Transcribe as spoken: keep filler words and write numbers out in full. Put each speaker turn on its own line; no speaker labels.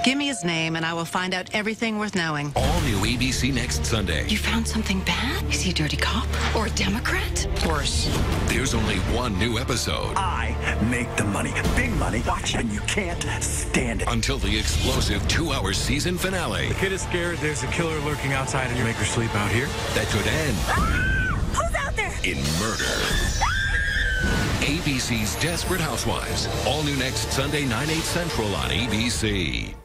Give me his name, and I will find out everything worth knowing.
All new A B C next Sunday.
You found something bad? Is he a dirty cop? Or a Democrat? Worse.
There's only one new episode.
I make the money. Big money. Watch, and you can't stand it.
Until the explosive two-hour season finale.
The kid is scared there's a killer lurking outside and you make her sleep out here.
That could end
Ah! Who's out there?
in murder. A B C's Desperate Housewives. All new next Sunday, nine, eight central on A B C.